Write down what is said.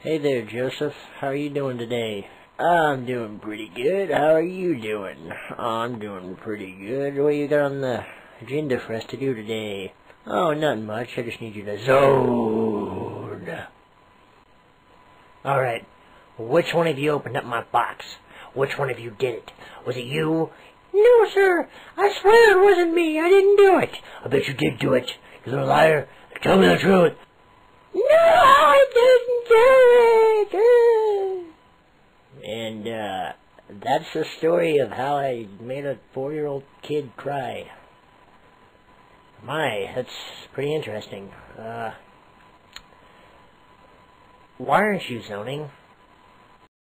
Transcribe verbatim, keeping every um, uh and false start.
Hey there, Joseph. How are you doing today? I'm doing pretty good. How are you doing? I'm doing pretty good. What you got on the agenda for us to do today? Oh, nothing much. I just need you to zone. Alright. Which one of you opened up my box? Which one of you did it? Was it you? No, sir. I swear it wasn't me. I didn't do it. I bet you did do it. You little liar. Tell me the truth. No, I didn't do it. And, uh, that's the story of how I made a four-year-old kid cry. My, that's pretty interesting. Uh, why aren't you zoning?